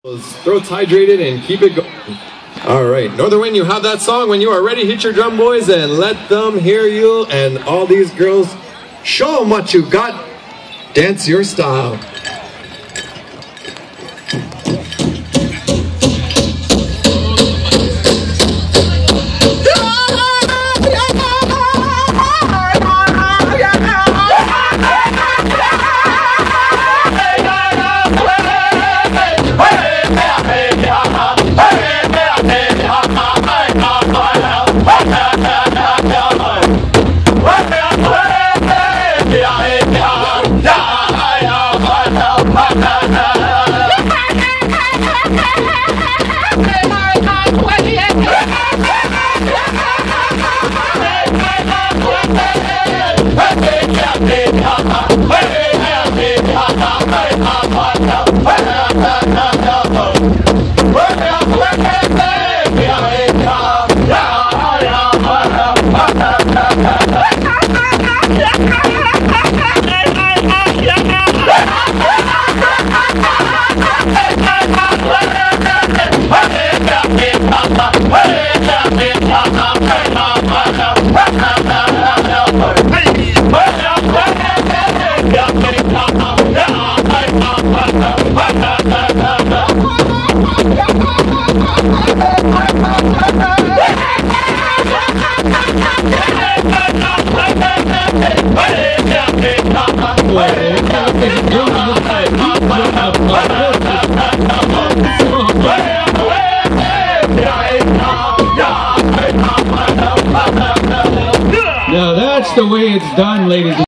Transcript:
Throats hydrated and keep it going. All right, Northern Wind, you have that song. When you are ready, hit your drum, boys, and let them hear you. And all these girls, show them what you got. Dance your style. Now that's the way it's done, ladies and gentlemen.